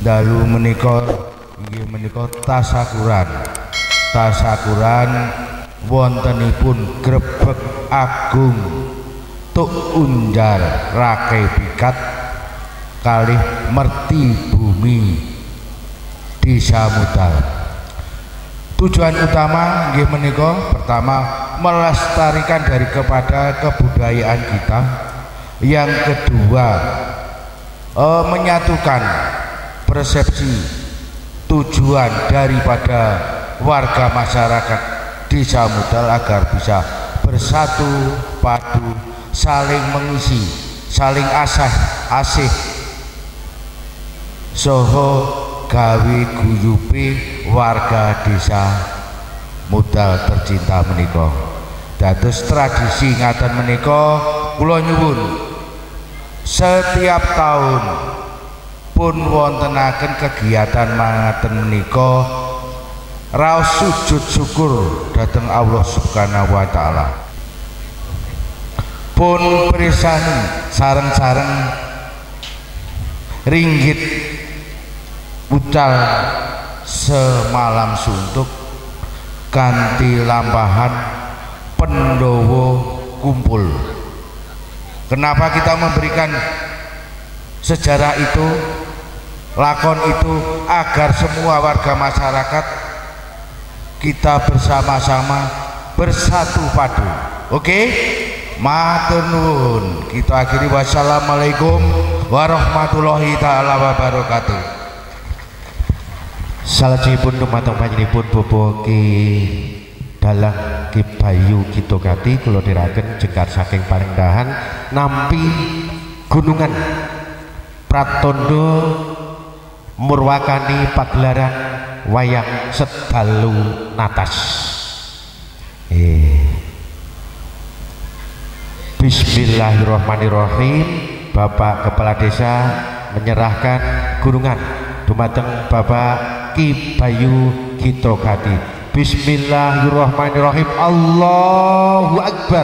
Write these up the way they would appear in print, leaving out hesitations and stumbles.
dalu menika inggih menika tasakuran wontenipun grebeg agung tuk unjar rakai pikat kalih merti bumi Desa Mudal. Tujuan utama inggih menika pertama melestarikan kepada kebudayaan kita, yang kedua menyatukan persepsi tujuan daripada warga masyarakat Desa Mudal agar bisa bersatu padu, saling mengisi, saling asih soho gawe guyupi warga Desa Mudal tercinta menika. Dados tradisi ngaten menika kula nyuwun setiap tahun pun wontenaken kegiatan ngaten menika raos sujud syukur dhateng Allah Subhanahu wa taala. Pun pirsani sareng-sareng ringgit ucal semalam suntuk kanthi lampahan Pendowo kumpul. Kenapa kita memberikan sejarah itu, lakon itu, agar semua warga masyarakat kita bersama-sama bersatu padu. Oke? Matur nuwun. Kita akhiri wassalamualaikum warahmatullahi taala wabarakatuh. Salajengipun dumateng panjenenganipun Bapak Ki Dalang Ki Bayu Kitokati kula dherekaken jengkar saking Paringdahan nampi gunungan pratandha murwakani pagelaran wayang sedalu natas. Bismillahirrahmanirrahim. Bapak Kepala Desa menyerahkan gunungan dumateng Bapak Ki Bayu Kitokati. Bismillahirrahmanirrahim. Allahu Akbar.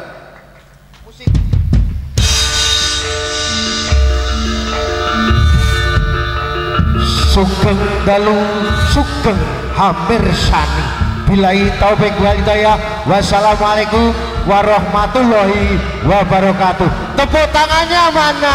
Sugeng dalu sugeng hampir sani. Billahi taufik wal hidayah. Wassalamualaikum warahmatullahi wabarakatuh. Tepuk tangannya mana?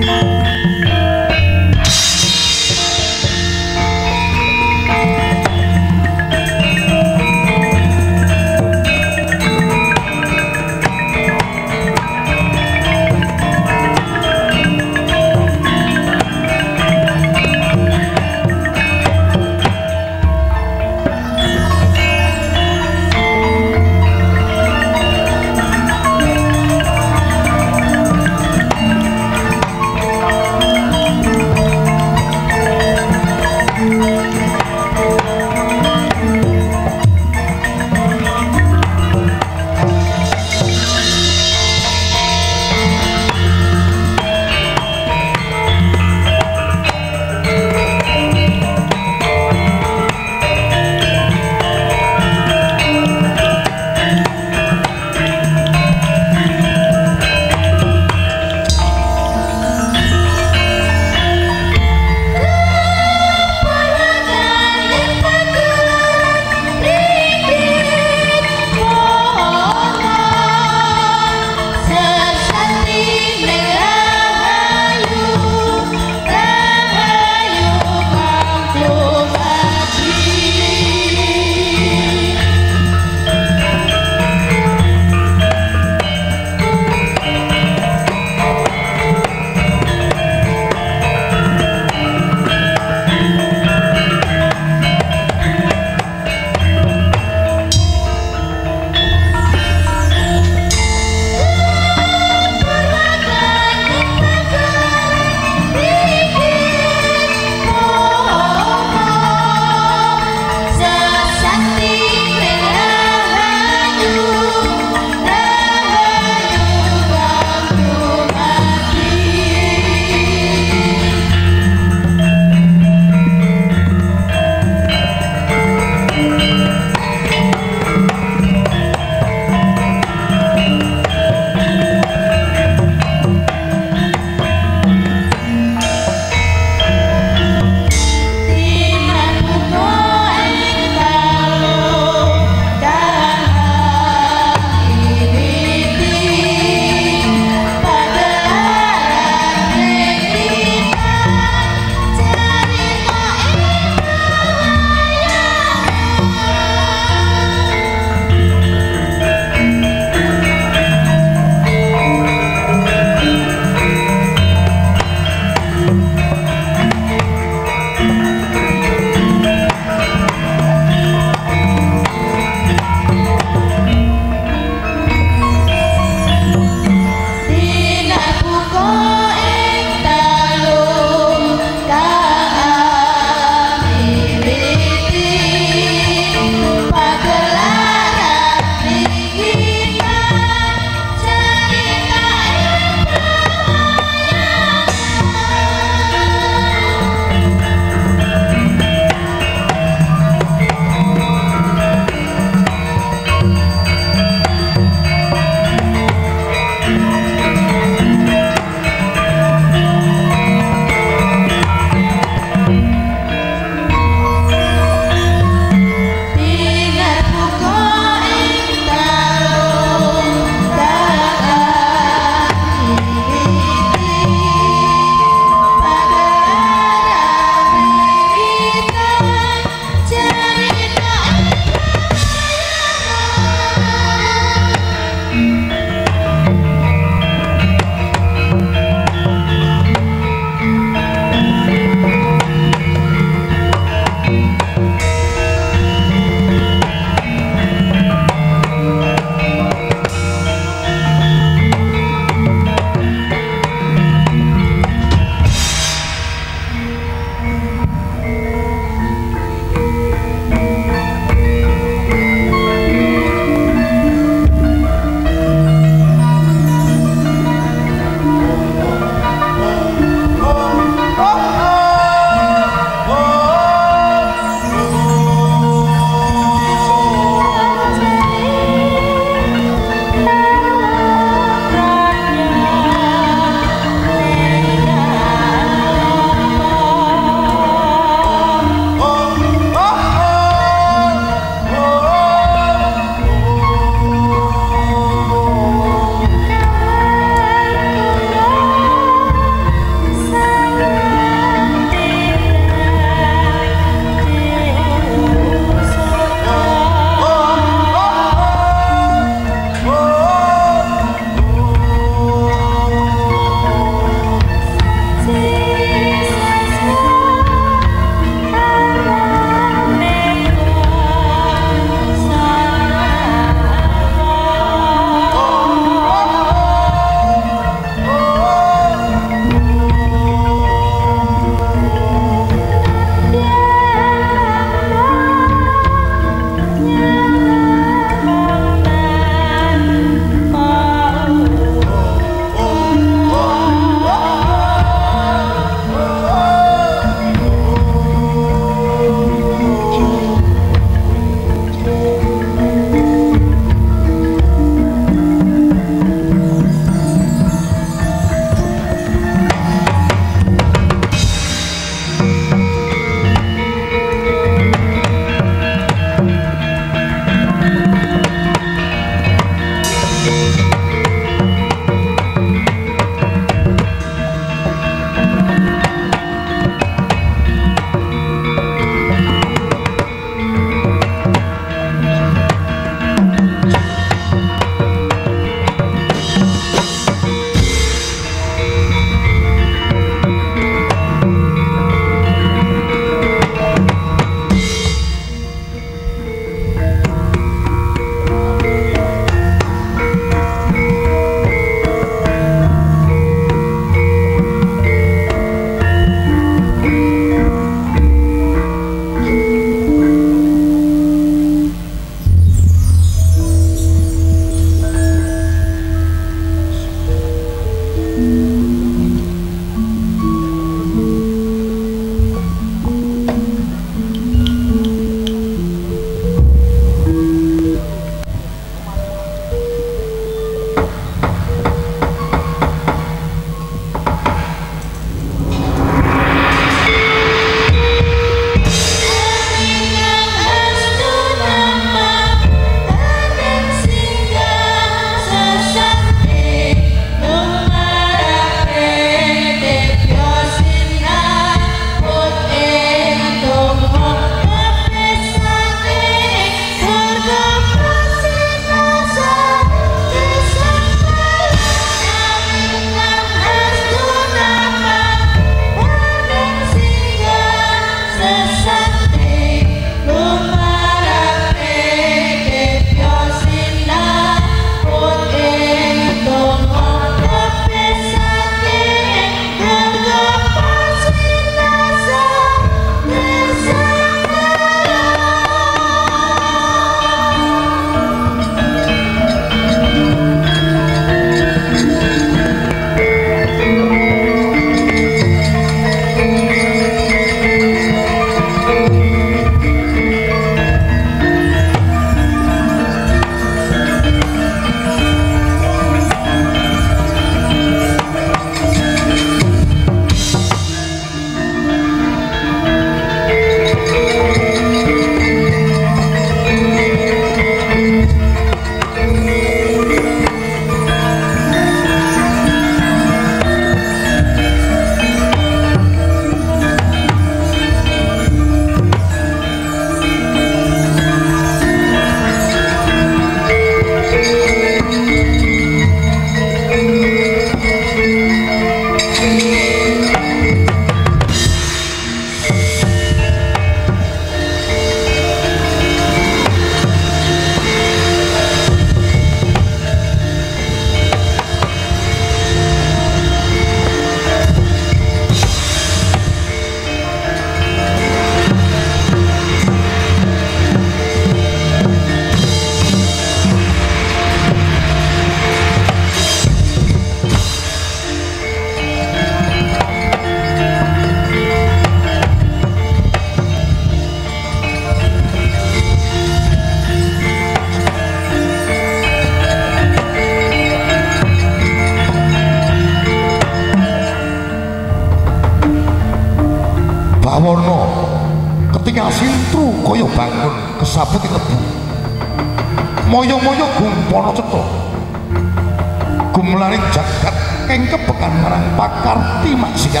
Bawana ketika sintru kaya bangun kesaputi lebu moyo-moyo gumpana cetha gumlaning jagat ing kebekan marang pakarti maksiat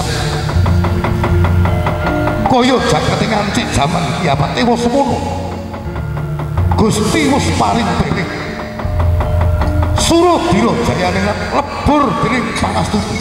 kaya jagat ing anci jaman kiamat wis semono Gusti wis paring bening suruh dira jayane lebur dening pangastuti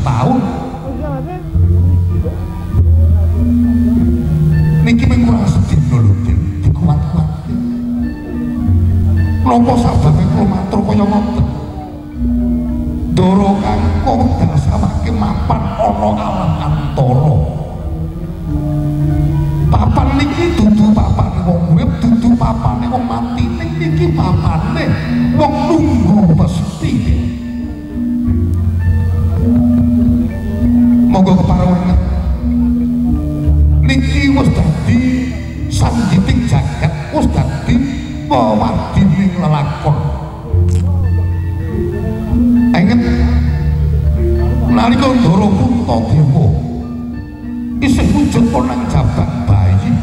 setahun. Niki mung kurang sedina lho, dikuat-kuat. Napa sababe kula matur kaya ngoten? Ndara kangkung dasawake mapan ana alam antara. Papan niki dudu papane wong urip, dudu papane wong mati. Niki papane wong nunggu mesti. Monggo keparengan niki wis dadi sanjiting jagat, wis dadi wewadining lelakon. Inget nalika Ndara Puntadewa isih wujud ana jabang bayi,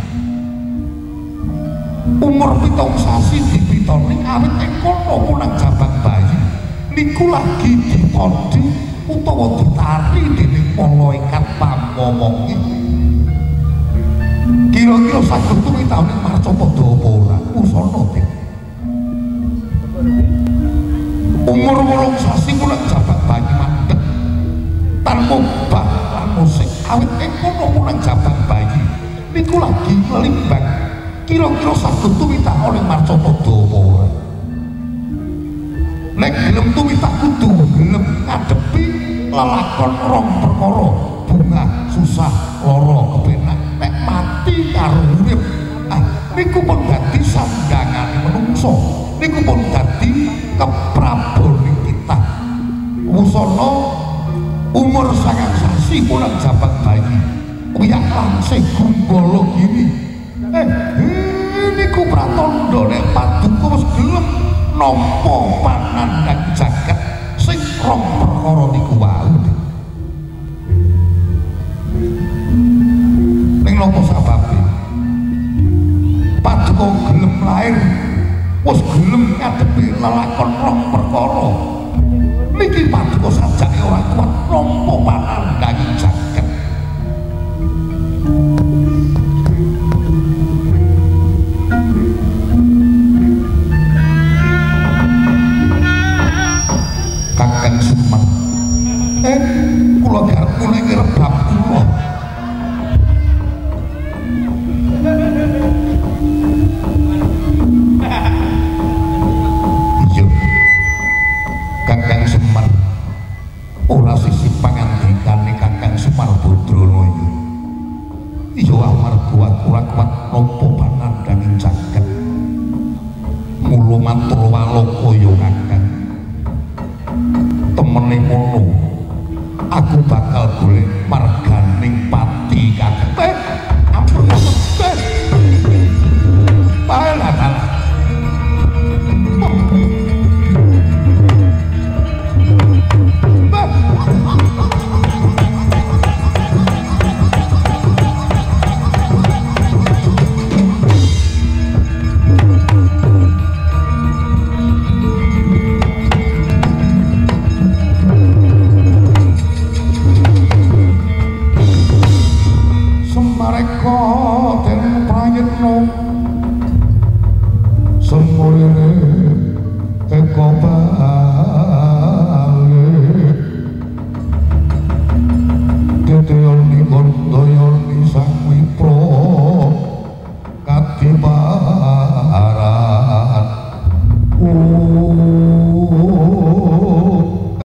umur 7 sasi dipitoni awit ing kono punang jabang bayi niku lagi ditondi utawa ditari dening malaikat pamomonge. Kira-kira saged tumitawani Marcapada apa ora? Usana Dik. Umur 8 sasi punang jabang bayi mandeg tanpa bak lan musik awit ing kono punang jabang bayi niku lagi melimbang. Kira-kira saged tumitah oleh Marcapada apa ora? Nek gelem tumitah kudu gelem ngadepi lelakon rong perkara, bunga susah lara kepenak. Nek mati karo urip, niku pun dadi sandangane menungso, niku pun dadi keprabone kita. Wusana umur 9 sasi punang jabang bayi uyak langsing gumbala gini. Niku pratandha nek paduka wis gelem nampa panandhang jagat sing rong perkara niku wau. Ning napa sababe? Paduka gelem lair, wis gelem ngadepi lelakon rong perkara. Niki paduka sajake ora kuat nampa panandhang jagat. Kakang Semar, kula garap kula iki rebab kula. Iya, Kakang Semar, ora sisi pangandikane Kakang Semar Badrana iki. Iya amarga aku ora kuat nampa panandhang jagat. Mula matur walakaya Kakang. Temene ngono aku bakal golek marganing pati Kakang. Ampun Baiklah. Semareka den prayitna semulene teka bali teteoni kondaya